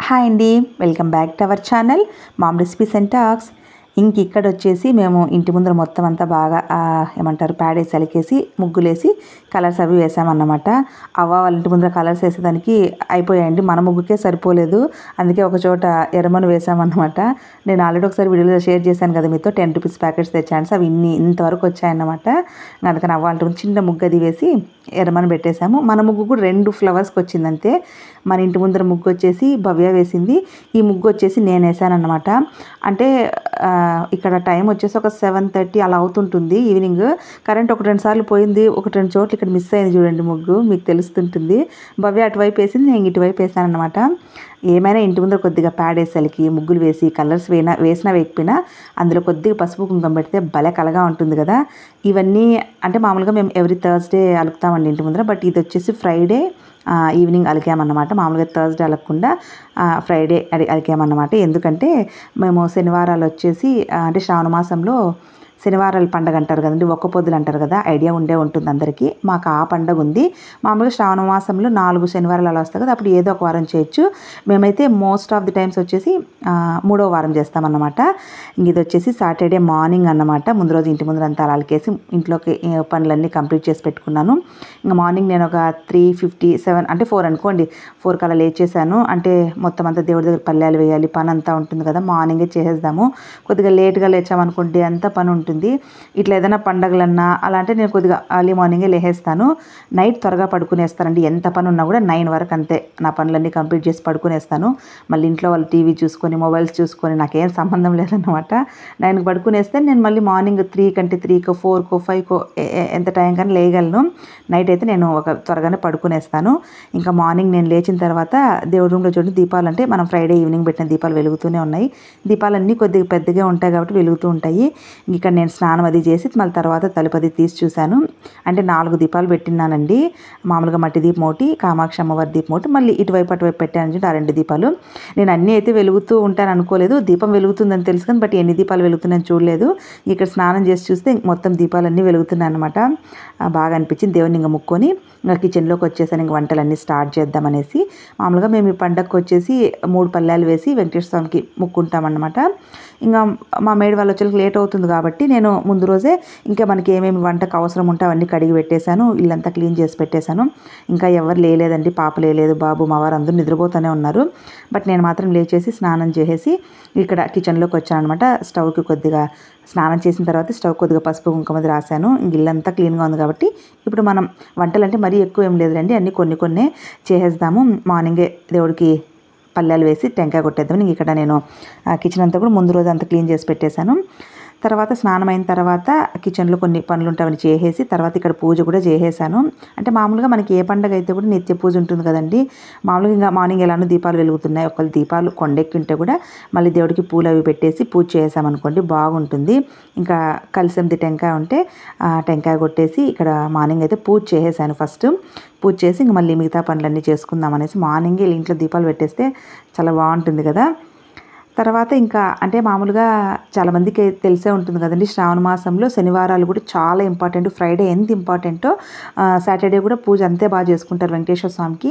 Hi అండి, welcome back to our channel mom recipes and talks. ఇక్కడ వచ్చేసి మేము ఇంటి ముందర మొత్తం అంతా బాగా ఏమంటారు ప్యాడేసి అలికేసి ముగ్గులేసి కలర్స్ అవి వేసామన్నమాట. వాళ్ళ ఇంటి ముందర కలర్స్ వేసేదానికి అయిపోయాయండి, మన ముగ్గుకే సరిపోలేదు. అందుకే ఒక చోట ఎర్రమను వేసామన్నమాట. నేను ఆల్రెడీ ఒకసారి వీడియోలో షేర్ చేశాను కదా మీతో, 10 రూపీస్ ప్యాకెట్స్ తెచ్చాను. అవి ఇంతవరకు వచ్చాయన్నమాట. అందుకని వాళ్ళ చిన్న ముగ్గు అది వేసి ఎర్రమను పెట్టేశాము. మన ముగ్గు కూడా 2 ఫ్లవర్స్కి వచ్చిందంతే. మన ఇంటి ముందర ముగ్గు వచ్చేసి భవ్య వేసింది, ఈ ముగ్గు వచ్చేసి నేను వేసానన్నమాట. అంటే ఇక్కడ టైం వచ్చేసి ఒక 7:30 అలా అవుతుంటుంది ఈవినింగ్. కరెంట్ 1-2 సార్లు పోయింది, 1-2 చోట్ల ఇక్కడ మిస్ అయింది చూడండి ముగ్గు, మీకు తెలుస్తుంటుంది. భవ్య అటువైపు వేసింది, నేను ఇటువైపు వేసానన్నమాట. ఏమైనా ఇంటి ముందర కొద్దిగా ప్యాడేసలికి ముగ్గులు వేసి కలర్స్ వేసినా వేయకపోయినా అందులో కొద్దిగా పసుపు కుంకుమ పెడితే భలే కలగా ఉంటుంది కదా. ఇవన్నీ అంటే మామూలుగా మేము ఎవ్రీ థర్స్డే అలుకుతామండి ఇంటి ముందర, బట్ ఇది వచ్చేసి ఫ్రైడే ఈవినింగ్ అలికామన్నమాట. మామూలుగా థర్స్డే అలగకుండా ఫ్రైడే అలికామన్నమాట. ఎందుకంటే మేము శనివారాలు వచ్చేసి అంటే శ్రావణ మాసంలో శనివారాల పండుగ అంటారు కదండి, ఒక్క పొద్దులు అంటారు కదా, ఐడియా ఉంటుంది అందరికీ. మాకు ఆ పండుగ ఉంది. మామూలుగా శ్రావణ మాసంలో 4 శనివారాలు అలా వస్తాయి కదా, అప్పుడు ఏదో ఒక వారం చేయొచ్చు. మేమైతే మోస్ట్ ఆఫ్ ది టైమ్స్ వచ్చేసి 3వ వారం చేస్తామన్నమాట. ఇది వచ్చేసి సాటర్డే మార్నింగ్ అన్నమాట. ముందు రోజు ఇంటి ముందర అంతా అలకేసి ఇంట్లోకి పనులన్నీ కంప్లీట్ చేసి పెట్టుకున్నాను. ఇంకా మార్నింగ్ నేను ఒక 3:57 అంటే 4 అనుకోండి, 4 కల్లా లేచేసాను. అంటే మొత్తం అంతా దేవుడి దగ్గర పల్లెలు వేయాలి, పని అంతా ఉంటుంది కదా, మార్నింగే చేసేద్దాము. కొద్దిగా లేట్గా లేచామనుకోండి అంతా పని ఉంటుంది. ఇట్లా ఏదైనా పండగలన్నా అలా అంటే నేను కొద్దిగా ఎర్లీ మార్నింగే లేసేస్తాను. నైట్ త్వరగా పడుకునేస్తానండి, ఎంత పని ఉన్నా కూడా 9 వరకు అంతే నా పనులన్నీ కంప్లీట్ చేసి పడుకునేస్తాను. మళ్ళీ ఇంట్లో వాళ్ళు టీవీ చూసుకొని మొబైల్స్ చూసుకొని నాకేం సంబంధం లేదన్నమాట. 9కి పడుకునేస్తే నేను మళ్ళీ మార్నింగ్ 3 కంటే 3కో 4కో 5కో ఎంత టైం కానీ లేయగలను. నైట్ అయితే నేను త్వరగానే పడుకునేస్తాను. ఇంకా మార్నింగ్ నేను లేచిన తర్వాత దేవుడి రూమ్లో చూడండి దీపాలు, అంటే మనం ఫ్రైడే ఈవినింగ్ పెట్టిన దీపాలు వెలుగుతూనే ఉన్నాయి. దీపాలన్నీ కొద్దిగా పెద్దగా ఉంటాయి కాబట్టి వెలుగుతూ ఉంటాయి. ఇక్కడ నేను స్నానం అది చేసి మళ్ళీ తర్వాత తలుపది తీసి చూశాను. అంటే 4 దీపాలు పెట్టినానండి. మామూలుగా మట్టి దీపం ఒకటి, కామాక్షి అమ్మవారి దీపం ఒకటి, మళ్ళీ ఇటువైపు అటువైపు పెట్టాను చూడండి, ఆ 2 దీపాలు. నేను అన్నీ అయితే వెలుగుతూ ఉంటాను అనుకోలేదు, దీపం వెలుగుతుందని తెలుసు కానీ బట్ ఎన్ని దీపాలు వెలుగుతున్నాయని చూడలేదు. ఇక్కడ స్నానం చేసి చూస్తే మొత్తం దీపాలన్నీ వెలుగుతున్నాయి అనమాట. బాగా అనిపించింది. దేవుని ఇంకా ముక్కొని ఇంకా కిచెన్లోకి వచ్చేసాను. ఇంక వంటలన్నీ స్టార్ట్ చేద్దామనేసి. మామూలుగా మేము ఈ పండగకు వచ్చేసి 3 పళ్ళాలు వేసి వెంకటేశ్వర స్వామికి ముక్కుంటామన్నమాట. ఇంకా మా మేడ్ వాళ్ళు వచ్చేకి లేట్ అవుతుంది కాబట్టి నేను ముందు రోజే ఇంకా మనకి ఏమేమి వంటకు అవసరం ఉంటే అవన్నీ కడిగి పెట్టేశాను, ఇల్లంతా క్లీన్ చేసి పెట్టేశాను. ఇంకా ఎవరు లేలేదండి, పాప లేలేదు, బాబు మా వారు అందరూ నిద్రపోతూనే ఉన్నారు. బట్ నేను మాత్రం లేచేసి స్నానం చేసేసి ఇక్కడ కిచెన్లోకి వచ్చాను అనమాట. స్టవ్కి కొద్దిగా స్నానం చేసిన తర్వాత స్టవ్ కొద్దిగా పసుపు కుంకుమది రాశాను. ఇల్లంతా క్లీన్గా ఉంది కాబట్టి ఇప్పుడు మనం వంటలు అంటే మరీ ఎక్కువ ఏం లేదులేండి, అన్నీ కొన్ని చేసేద్దాము. మార్నింగే దేవుడికి పల్లెలు వేసి టెంకాయ కొట్టేద్దామని ఇక్కడ నేను కిచెన్ అంతా కూడా ముందు రోజు అంతా క్లీన్ చేసి పెట్టేశాను. తర్వాత స్నానం అయిన తర్వాత కిచెన్లో కొన్ని పనులు ఉంటాయని చేసేసి తర్వాత ఇక్కడ పూజ కూడా చేసేసాను. అంటే మామూలుగా మనకి ఏ పండుగ అయితే కూడా నిత్య పూజ ఉంటుంది కదండి. మామూలుగా ఇంకా మార్నింగ్ ఎలానో దీపాలు వెలుగుతున్నాయి, ఒకళ్ళు దీపాలు కొండెక్కి ఉంటే కూడా మళ్ళీ దేవుడికి పూలు అవి పెట్టేసి పూజ చేసామనుకోండి బాగుంటుంది. ఇంకా కలిసంది టెంకాయ ఉంటే టెంకాయ కొట్టేసి ఇక్కడ మార్నింగ్ అయితే పూజ చేసేసాను. ఫస్ట్ పూజ చేసి ఇంక మళ్ళీ మిగతా పనులన్నీ చేసుకుందాం అనేసి మార్నింగే ఇంట్లో దీపాలు పెట్టేస్తే చాలా బాగుంటుంది కదా. తర్వాత ఇంకా అంటే మామూలుగా చాలామందికి తెలిసే ఉంటుంది కదండి, శ్రావణ మాసంలో శనివారాలు కూడా చాలా ఇంపార్టెంట్. ఫ్రైడే ఎంత ఇంపార్టెంటో సాటర్డే కూడా పూజ అంతే బాగా చేసుకుంటారు వెంకటేశ్వర స్వామికి.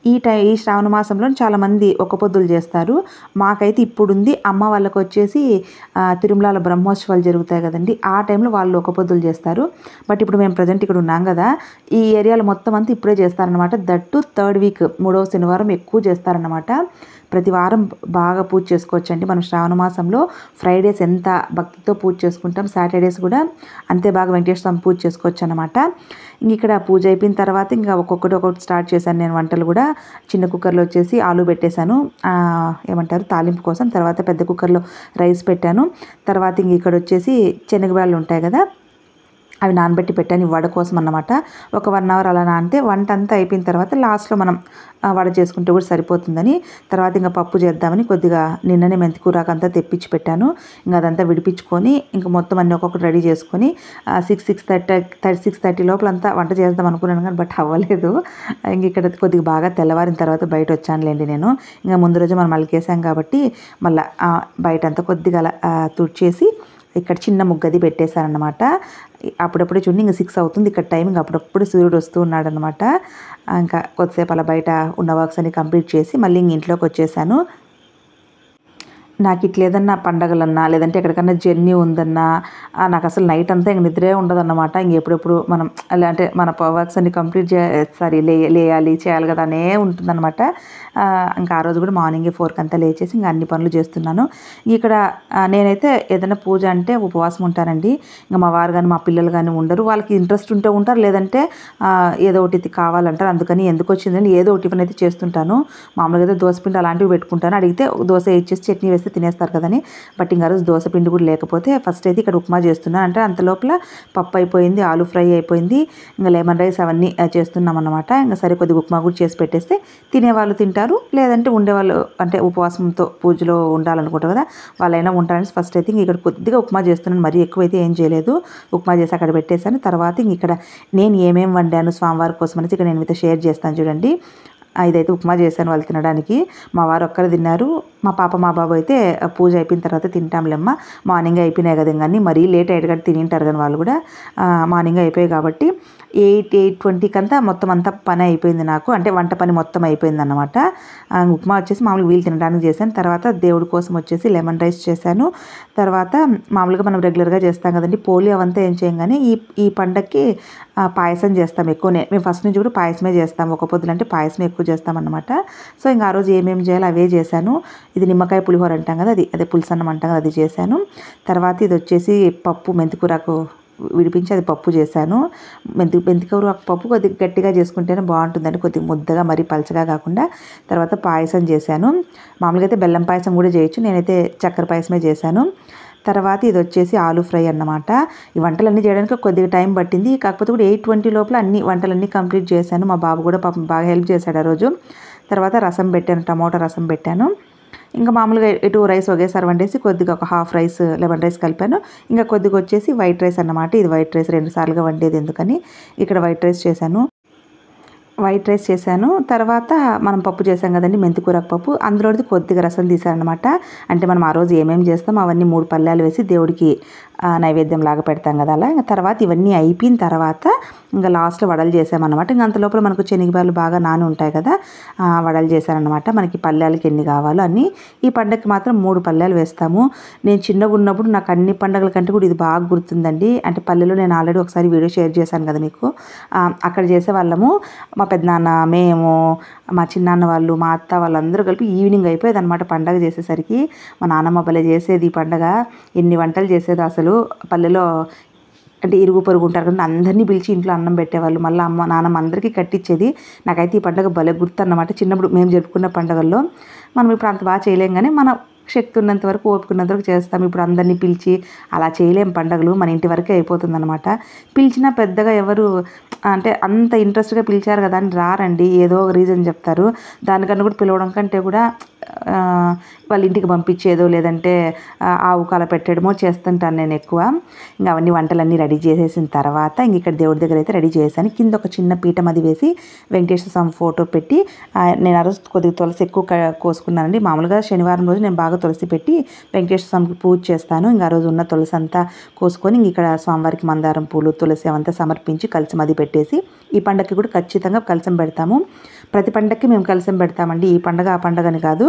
ఈ శ్రావణ మాసంలో చాలామంది ఒక్క పొద్దులు చేస్తారు. మాకైతే ఇప్పుడుంది, అమ్మ వాళ్ళకి వచ్చేసి తిరుమలలో బ్రహ్మోత్సవాలు జరుగుతాయి కదండి, ఆ టైంలో వాళ్ళు ఒక్క పొద్దులు చేస్తారు. బట్ ఇప్పుడు మేము ప్రజెంట్ ఇక్కడ ఉన్నాం కదా, ఈ ఏరియాలో మొత్తం అంతా ఇప్పుడే చేస్తారనమాట. దట్టు 3rd వీక్ 3వ శనివారం ఎక్కువ చేస్తారనమాట. ప్రతి వారం బాగా పూజ చేసుకోవచ్చండి. మనం శ్రావణ మాసంలో ఫ్రైడేస్ ఎంత భక్తితో పూజ చేసుకుంటాం, సాటర్డేస్ కూడా అంతే బాగా వెంకటేశ్వర స్వామి పూజ చేసుకోవచ్చు అనమాట. ఇక్కడ పూజ అయిపోయిన తర్వాత ఇంకా ఒక్కొక్కటి స్టార్ట్ చేశాను నేను వంటలు కూడా. చిన్న కుక్కర్లో వచ్చేసి ఆలు పెట్టేశాను, ఏమంటారు తాలింపు కోసం. తర్వాత పెద్ద కుక్కర్లో రైస్ పెట్టాను. తర్వాత ఇక్కడ వచ్చేసి శనగబ్యాళ్ళు ఉంటాయి కదా, అవి నానబెట్టి పెట్టాను వడ కోసం అన్నమాట. ఒక 1 అవర్ అలా నానితే వంట అంతా అయిపోయిన తర్వాత లాస్ట్లో మనం వడ చేసుకుంటే కూడా సరిపోతుందని తర్వాత ఇంకా పప్పు చేద్దామని కొద్దిగా నిన్ననే మెంతికూరాకంతా తెప్పించి పెట్టాను. ఇంకా అదంతా విడిపించుకొని ఇంకా మొత్తం అన్నీ ఒక్కొక్కటి రెడీ చేసుకొని 6:30 లోపల అంతా వంట చేద్దాం అనుకున్నాను కానీ బట్ అవ్వలేదు. ఇంక ఇక్కడ కొద్దిగా బాగా తెల్లవారిన తర్వాత బయట వచ్చానులేండి నేను. ఇంకా ముందు రోజు మనం అలికేసాం కాబట్టి మళ్ళీ బయట అంతా కొద్దిగా అలా తుడిచేసి ఇక్కడ చిన్న ముగ్గది పెట్టేశారనమాట. అప్పుడప్పుడు చూడండి ఇంకా 6 అవుతుంది ఇక్కడ టైమింగ్, అప్పుడప్పుడు సూర్యుడు వస్తూ ఉన్నాడనమాట. ఇంకా కొద్దిసేపు అలా బయట ఉన్న వర్క్స్ అన్ని కంప్లీట్ చేసి మళ్ళీ ఇంట్లోకి వచ్చేసాను. నాకు ఇట్లా ఏదన్నా పండగలన్నా లేదంటే ఎక్కడికన్నా జర్నీ ఉందన్నా నాకు అసలు నైట్ అంతా ఇంక నిద్రే ఉండదన్నమాట. ఎప్పుడెప్పుడు మనం అలా అంటే మన వర్క్స్ అన్ని కంప్లీట్ లేయాలి చేయాలి కదా అనే ఉంటుందన్నమాట. ఇంకా ఆ రోజు కూడా మార్నింగే 4కి అంతా లేచేసి ఇంకా అన్ని పనులు చేస్తున్నాను. ఇక్కడ నేనైతే ఏదైనా పూజ అంటే ఉపవాసం ఉంటానండి. ఇంకా మా వారు కానీ మా పిల్లలు కానీ ఉండరు. వాళ్ళకి ఇంట్రెస్ట్ ఉంటే ఉంటారు, లేదంటే ఏదో ఒకటి కావాలంటారు. అందుకని ఎందుకు వచ్చిందని ఏదో ఒకటి టిఫిన్ అయితే చేస్తుంటాను. మామూలుగా అయితే దోసపిండి అలాంటివి పెట్టుకుంటాను. అడిగితే దోశ ఇచ్చేసి చట్నీ వేస్తే తినేస్తారు కదని. బట్ ఇంకా రోజు దోశ పిండి కూడా లేకపోతే ఫస్ట్ అయితే ఇక్కడ ఉప్మా చేస్తున్నాను. అంటే అంత లోపల పప్పు అయిపోయింది, ఆలు ఫ్రై అయిపోయింది, ఇంకా లెమన్ రైస్ అవన్నీ చేస్తున్నాం అన్నమాట. ఇంకా సరే కొద్దిగా ఉప్మా కూడా చేసి పెట్టేస్తే తినేవాళ్ళు తింటారు, లేదంటే ఉండేవాళ్ళు అంటే ఉపవాసంతో పూజలో ఉండాలనుకుంటారు కదా వాళ్ళైనా ఉంటారని ఫస్ట్ అయితే ఇక్కడ కొద్దిగా ఉప్మా చేస్తున్నాను. మరీ ఎక్కువైతే ఏం చేయలేదు. ఉప్మా చేసి అక్కడ పెట్టేశాను. తర్వాత ఇంక ఇక్కడ నేను ఏమేమి వండాను స్వామివారి కోసం అనేసి ఇక్కడ నేను మీతో షేర్ చేస్తాను చూడండి. ఇదైతే ఉప్మా చేశాను వాళ్ళు తినడానికి. మా వారు ఒక్కరు తిన్నారు. మా పాప మా బాబు అయితే పూజ అయిపోయిన తర్వాత తింటాంలేమ్మ, మార్నింగ్ అయిపోయినాయి కదా కానీ మరీ లేట్ అయ్యేటట్టు తినింటారు కానీ వాళ్ళు కూడా. మార్నింగ్ అయిపోయాయి కాబట్టి 8:20కి అంతా మొత్తం అంతా పని అయిపోయింది నాకు. అంటే వంట పని మొత్తం అయిపోయింది అన్నమాట. ఉప్మా వచ్చేసి మామూలుగా వీళ్ళు తినడానికి చేశాను. తర్వాత దేవుడి కోసం వచ్చేసి లెమన్ రైస్ చేశాను. తర్వాత మామూలుగా మనం రెగ్యులర్గా చేస్తాం కదండి పోలి అవంతా ఏం చేయం కానీ ఈ పండగకి పాయసం చేస్తాం ఎక్కువనే. మేము ఫస్ట్ నుంచి కూడా పాయసమే చేస్తాం. ఒక పొద్దులు అంటే పాయసమే ఎక్కువ చేస్తామన్నమాట. సో ఇంకా ఆ రోజు ఏమేమి చేయాలో అవే చేశాను. ఇది నిమ్మకాయ పులిహోర అంటాం కదా, అదే పులుసు అన్నం అంటాం కదా, అది చేశాను. తర్వాత ఇది వచ్చేసి పప్పు మెంతికూరకు విడిపించి అది పప్పు చేశాను. మెంతికూర పప్పు కొద్దిగా గట్టిగా చేసుకుంటేనే బాగుంటుందండి, కొద్దిగా ముద్దగా మరీ పలచగా కాకుండా. తర్వాత పాయసం చేశాను. మామూలుగా అయితే బెల్లం పాయసం కూడా చేయొచ్చు, నేనైతే చక్కెర పాయసమే చేశాను. తర్వాత ఇది వచ్చేసి ఆలు ఫ్రై అన్నమాట. ఈ వంటలన్నీ చేయడానికి కొద్దిగా టైం పట్టింది. కాకపోతే కూడా 8:20 లోపల అన్ని వంటలన్నీ కంప్లీట్ చేశాను. మా బాబు కూడా పాపం బాగా హెల్ప్ చేశాడు ఆ రోజు. తర్వాత రసం పెట్టాను, టమోటా రసం పెట్టాను. ఇంకా మామూలుగా 2 రైస్ ఒకేసారి వండేసి కొద్దిగా ఒక హాఫ్ రైస్ లెమన్ రైస్ కలిపాను. ఇంకా కొద్దిగా వచ్చేసి వైట్ రైస్ అన్నమాట. ఇది వైట్ రైస్ 2 సార్లుగా వండేది ఎందుకని ఇక్కడ వైట్ రైస్ చేశాను. తర్వాత మనం పప్పు చేసాం కదండి మెంతికూరకు పప్పు, అందులోది కొద్దిగా రసం తీసారనమాట. అంటే మనం ఆ రోజు ఏమేమి చేస్తాం అవన్నీ 3 పళ్ళాలు వేసి దేవుడికి నైవేద్యం లాగా పెడతాం కదా అలా. ఇంకా తర్వాత ఇవన్నీ అయిపోయిన తర్వాత ఇంకా లాస్ట్లో వడలు చేసామన్నమాట. ఇంకా అంత లోపల మనకు శనగబాలు బాగా నాని ఉంటాయి కదా, వడలు చేశానమాట. మనకి పళ్ళాలకి ఎన్ని కావాలో అన్నీ. ఈ పండగకి మాత్రం 3 పళ్ళాలు వేస్తాము. నేను చిన్నగా ఉన్నప్పుడు నాకు అన్ని పండుగల కంటే కూడా ఇది బాగా గుర్తుందండి. అంటే పల్లెలో నేను ఆల్రెడీ ఒకసారి వీడియో షేర్ చేశాను కదా మీకు. అక్కడ చేసేవాళ్ళము. మా పెద్దనాన్న, మేము, మా చిన్నాన్న వాళ్ళు, మా అత్త వాళ్ళందరూ కలిపి ఈవినింగ్ అయిపోయేది అనమాట పండగ చేసేసరికి. మా నాన్నమ్మ భలే చేసేది ఈ పండగ. ఎన్ని వంటలు చేసేది అసలు పల్లెలో. అంటే ఇరుగు పొరుగు ఉంటారు కదా, అందరినీ పిలిచి ఇంట్లో అన్నం పెట్టేవాళ్ళు. మళ్ళీ అమ్మ నాన్నమ్మ అందరికీ కట్టించేది. నాకైతే ఈ పండుగ భలే గుర్తు అన్నమాట. చిన్నప్పుడు మేము జరుపుకున్న పండుగల్లో మనం ఇప్పుడు అంత బాగా చేయలేం కానీ మన శక్తి ఉన్నంత వరకు ఓపిక ఉన్నంత వరకు చేస్తాం. ఇప్పుడు అందరినీ పిలిచి అలా చేయలేం పండుగలు, మన ఇంటి వరకే అయిపోతుంది అనమాట. పిలిచినా పెద్దగా ఎవరు అంటే అంత ఇంట్రెస్ట్గా పిలిచారు కదా అని రారండి, ఏదో ఒక రీజన్ చెప్తారు. దానికన్నా కూడా పిలవడం కంటే కూడా వాళ్ళ ఇంటికి పంపించేదో లేదంటే ఆవు కాల పెట్టడమో చేస్తుంటాను నేను ఎక్కువ. ఇంకా అవన్నీ వంటలన్నీ రెడీ చేసేసిన తర్వాత ఇంక ఇక్కడ దేవుడి దగ్గర అయితే రెడీ చేశాను. కింద ఒక చిన్న పీఠం అది వేసి వెంకటేశ్వర స్వామి ఫోటో పెట్టి, నేను ఆ రోజు కొద్దిగా తులసి ఎక్కువ కోసుకున్నానండి. మామూలుగా శనివారం రోజు నేను బాగా తులసి పెట్టి వెంకటేశ్వర స్వామికి పూజ చేస్తాను. ఇంకా ఆ రోజు ఉన్న తులసి అంతా కోసుకొని ఇంక ఇక్కడ స్వామివారికి మందారం పూలు తులసి అవంతా సమర్పించి కలసం అది పెట్టేసి, ఈ పండగకి కూడా ఖచ్చితంగా కలసం పెడతాము. ప్రతి పండగకి మేము కలసం పెడతామండి, ఈ పండగ ఆ పండగ అని కాదు.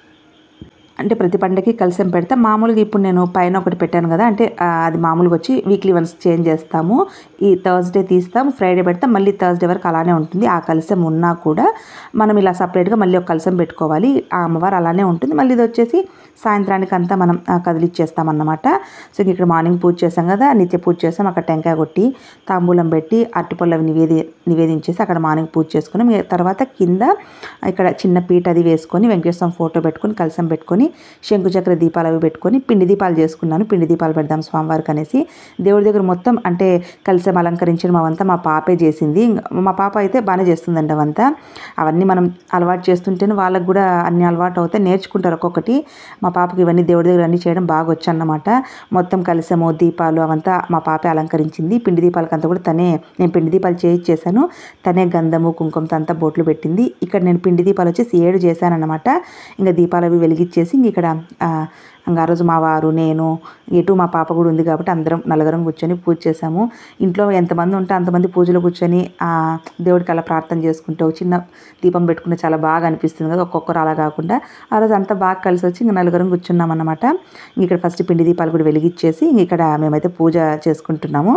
అంటే ప్రతి పండగకి కలసం పెడతాం. మామూలుగా ఇప్పుడు నేను పైన ఒకటి పెట్టాను కదా, అంటే అది మామూలుగా వచ్చి వీక్లీ వన్స్ చేంజ్ చేస్తాము. ఈ థర్స్డే తీస్తాం, ఫ్రైడే పెడతాం, మళ్ళీ థర్స్డే వరకు అలానే ఉంటుంది. ఆ కలసం ఉన్నా కూడా మనం ఇలా సపరేట్గా మళ్ళీ ఒక కలసం పెట్టుకోవాలి. ఆ అమ్మవారు అలానే ఉంటుంది. మళ్ళీ ఇది వచ్చేసి సాయంత్రానికి అంతా మనం కదిలిచ్చేస్తామన్నమాట. సో ఇక్కడ మార్నింగ్ పూజ చేస్తాం కదా, నిత్య పూజ చేస్తాం. అక్కడ టెంకాయ కొట్టి తాంబూలం పెట్టి అరటిపళ్ళు అవి నివేదించేసి అక్కడ మార్నింగ్ పూజ చేసుకుని తర్వాత కింద ఇక్కడ చిన్న పీట అది వేసుకొని వెంకటేశ్వర ఫోటో పెట్టుకొని కలసం పెట్టుకొని శంకుచక్ర దీపాలు అవి పెట్టుకొని పిండి దీపాలు చేసుకున్నాను. పిండి దీపాలు పెడదాం స్వామివారికి అనేసి దేవుడి దగ్గర మొత్తం అంటే కలసం అలంకరించడం అవంతా మా పాపే చేసింది. మా పాప అయితే బాగానే చేస్తుందండి అవంతా. అవన్నీ మనం అలవాటు చేస్తుంటేనే వాళ్ళకు కూడా అన్ని అలవాటు అవుతాయి, నేర్చుకుంటారు ఒక్కొక్కటి. మా పాపకి ఇవన్నీ దేవుడి దగ్గర అన్నీ చేయడం బాగా వచ్చన్నమాట. మొత్తం కలసము దీపాలు అవంతా మా పాపే అలంకరించింది. పిండి దీపాలకంతా కూడా నేను పిండి దీపాలు చేశాను. తనే గంధము కుంకుమతో అంతా బొట్లు పెట్టింది. ఇక్కడ నేను పిండి దీపాలు వచ్చేసి 7 చేశానన్నమాట. ఇంకా దీపాలు అవి వెలిగించేసి ఇంక ఇక్కడ ఇంకా ఆ రోజు మా వారు, నేను, ఎటు మా పాప కూడా ఉంది కాబట్టి అందరం నలుగురం కూర్చొని పూజ చేసాము. ఇంట్లో ఎంతమంది ఉంటే అంతమంది పూజలో కూర్చొని దేవుడికి అలా ప్రార్థన చేసుకుంటూ చిన్న దీపం పెట్టుకుంటే చాలా బాగా అనిపిస్తుంది కదా, ఒక్కొక్కరు అలా కాకుండా ఆ రోజు అంతా బాగా కలిసి వచ్చి ఇంక నలుగురం కూర్చున్నాం అన్నమాట. ఇక్కడ ఫస్ట్ పిండి దీపాలు కూడా వెలిగించేసి ఇక్కడ మేమైతే పూజ చేసుకుంటున్నాము.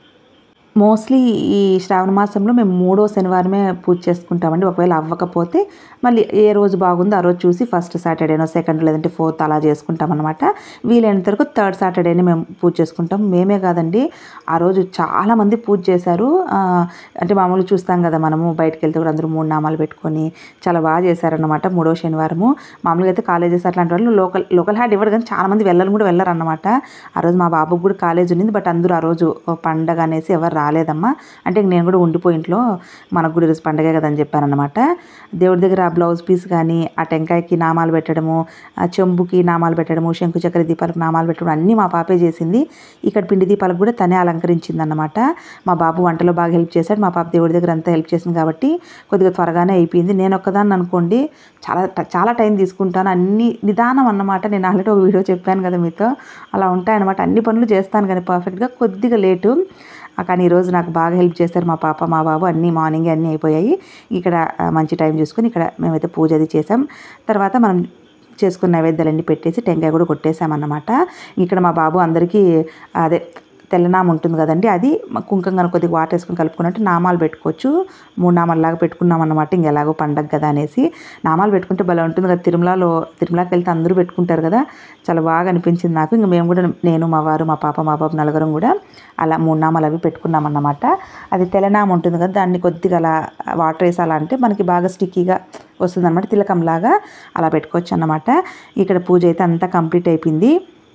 మోస్ట్లీ ఈ శ్రావణ మాసంలో మేము 3వ శనివారమే పూజ చేసుకుంటామండి. ఒకవేళ అవ్వకపోతే మళ్ళీ ఏ రోజు బాగుందో ఆ రోజు చూసి ఫస్ట్ సాటర్డేనో, సెకండ్ లేదంటే 4th అలా చేసుకుంటాం అనమాట. వీలైనంత వరకు 3rd సాటర్డేనే మేము పూజ చేసుకుంటాం. మేమే కాదండి, ఆ రోజు చాలామంది పూజ చేశారు. అంటే మామూలుగా చూస్తాం కదా మనము, బయటకు వెళ్తే కూడా అందరూ 3 నామాలు పెట్టుకొని చాలా బాగా చేశారన్నమాట. 3వ శనివారము మామూలుగా అయితే కాలేజెస్ అట్లాంటి వాళ్ళు లోకల్ హ్యాడ్ ఇవ్వరు, కానీ చాలామంది కూడా వెళ్ళారన్నమాట. ఆ రోజు మా బాబుకి కూడా కాలేజ్ ఉన్నింది, బట్ అందరూ ఆ రోజు పండగ అనేసి ఎవరు రాలేదమ్మా. అంటే నేను కూడా ఉండిపోయి ఇంట్లో మనకు కూడా ఈరోజు పండగే కదా అని చెప్పానన్నమాట. దేవుడి దగ్గర ఆ బ్లౌజ్ పీస్ కానీ, ఆ టెంకాయకి నామాలు పెట్టడము, ఆ చెంబుకి నామాలు పెట్టడము, శంకు చక్కెర దీపాలకు నామాలు పెట్టడం అన్నీ మా పాపే చేసింది. ఇక్కడ పిండి దీపాలకు కూడా తనే అలంకరించింది అన్నమాట. మా బాబు వంటలో బాగా హెల్ప్ చేశాడు, మా పాప దేవుడి దగ్గర అంతా హెల్ప్ చేసింది కాబట్టి కొద్దిగా త్వరగానే అయిపోయింది. నేను ఒక్కదాన్ని అనుకోండి చాలా టైం తీసుకుంటాను, అన్ని నిదానం అన్నమాట. నేను ఆల్రెడీ ఒక వీడియో చెప్పాను కదా మీతో, అలా ఉంటాయన్నమాట. అన్ని పనులు చేస్తాను కానీ పర్ఫెక్ట్గా, కొద్దిగా లేటు. కానీ ఈరోజు నాకు బాగా హెల్ప్ చేస్తారు మా పాప మా బాబు. అన్నీ మార్నింగే అన్నీ అయిపోయాయి. ఇక్కడ మంచి టైం చూసుకొని ఇక్కడ మేమైతే పూజ అది చేసాం. తర్వాత మనం చేసుకున్న నైవేద్యాలన్నీ పెట్టేసి టెంకాయ కూడా కొట్టేసామన్నమాట. ఇక్కడ మా బాబు అందరికీ అదే తెల్లనామ ఉంటుంది కదండి, అది కుంకుమ కనుక కొద్దిగా వాటర్ వేసుకొని కలుపుకున్నట్టు నామాలు పెట్టుకోవచ్చు. 3 నామాలలాగా పెట్టుకున్నాం అన్నమాట. ఎలాగో పండగ కదా అనేసి నామాలు పెట్టుకుంటే భలే ఉంటుంది కదా. తిరుమలకి వెళ్తే అందరూ పెట్టుకుంటారు కదా, చాలా బాగా అనిపించింది నాకు. ఇంక మేము కూడా, నేను, మా వారు, మా పాప మా బాబు నలుగురం కూడా అలా 3 నామాలు అవి పెట్టుకున్నాం అన్నమాట. అది తెల్లనామ ఉంటుంది కదా, దాన్ని కొద్దిగా అలా వాటర్ వేసి అలా అంటే మనకి బాగా స్టిక్కీగా వస్తుంది అనమాట, తిలకంలాగా అలా పెట్టుకోవచ్చు అన్నమాట. ఇక్కడ పూజ అయితే అంతా కంప్లీట్ అయిపోయింది.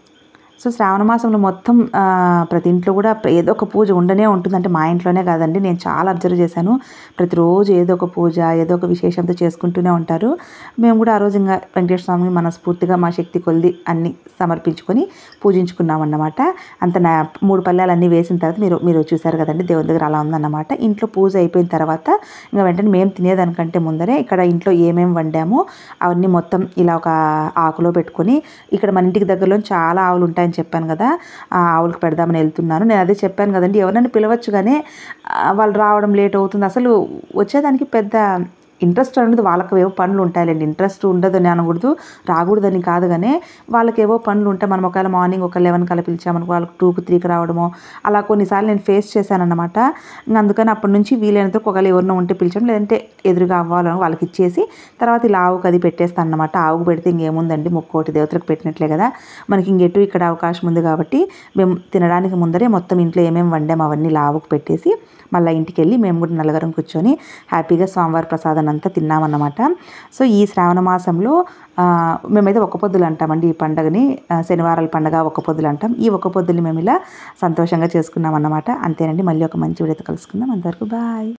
సో శ్రావణ మాసంలో మొత్తం ప్రతి ఇంట్లో కూడా ఏదో ఒక పూజ ఉండనే ఉంటుంది. అంటే మా ఇంట్లోనే కాదండి, నేను చాలా అబ్జర్వ్ చేశాను. ప్రతిరోజు ఏదో ఒక పూజ, ఏదో ఒక విశేషంతో చేసుకుంటూనే ఉంటారు. మేము కూడా ఆ రోజు ఇంకా వెంకటేశ్వర స్వామిని మనస్ఫూర్తిగా మా శక్తి కొలిది అన్నీ సమర్పించుకొని పూజించుకున్నాం అన్నమాట. అంత 3 పళ్ళాలన్నీ వేసిన తర్వాత మీరు చూసారు కదండి, దేవుని దగ్గర అలా ఉందన్నమాట. ఇంట్లో పూజ అయిపోయిన తర్వాత ఇంకా వెంటనే మేము తినేదానికంటే ముందరే ఇక్కడ ఇంట్లో ఏమేమి వండామో అవన్నీ మొత్తం ఇలా ఒక ఆకులో పెట్టుకొని, ఇక్కడ మన ఇంటికి దగ్గరలో చాలా ఆవులు ఉంటాయి చెప్పాను కదా, ఆ ఆవులకు పెడదామని వెళ్తున్నాను. నేను అదే చెప్పాను కదండి, ఎవరైనా పిలవచ్చు కానీ వాళ్ళు రావడం లేట్ అవుతుంది. అసలు వచ్చేదానికి పెద్ద ఇంట్రెస్ట్ అనేది వాళ్ళకి ఏవో పనులు ఉంటాయిలేండి. ఇంట్రెస్ట్ ఉండదని అనకూడదు, రాకూడదని కాదు, కానీ వాళ్ళకి ఏవో పనులు ఉంటాయి. మనం ఒకవేళ మార్నింగ్ ఒక 11 కల్లా పిలిచామనుకో వాళ్ళకి 2కి 3కి రావడము అలా కొన్నిసార్లు నేను ఫేస్ చేశానన్నమాట. ఇంకా అందుకని అప్పటి నుంచి వీలైనంత ఒకవేళ ఎవరినో ఉంటే పిలిచాం, లేదంటే ఎదురుగా అవ్వాలని వాళ్ళకి ఇచ్చేసి తర్వాత ఇలా ఆవుకి అది పెట్టేస్తాను అన్నమాట. ఆవుకు పెడితే ఇంకేముందండి, ముక్కోటి దేవతలకు పెట్టినట్లే కదా. మనకి ఇంకెటు ఇక్కడ అవకాశం ఉంది కాబట్టి మేము తినడానికి ముందరే మొత్తం ఇంట్లో ఏమేమి వండాము అవన్నీ ఆవుకు పెట్టేసి మళ్ళీ ఇంటికి వెళ్ళి మేము కూడా నలుగురం కూర్చొని హ్యాపీగా స్వామివారి ప్రసాదం అంతా తిన్నామన్నమాట. సో ఈ శ్రావణ మాసంలో మేమైతే ఒక్క పొద్దులు అంటామండి ఈ పండుగని. శనివారాల పండుగ ఒక్క పొద్దులు అంటాం. ఈ ఒక్క పొద్దులు మేము ఇలా సంతోషంగా చేసుకున్నాం అన్నమాట. అంతేనండి, మళ్ళీ ఒక మంచి వీడియోతో కలుసుకుందాం. అంతవరకు బాయ్.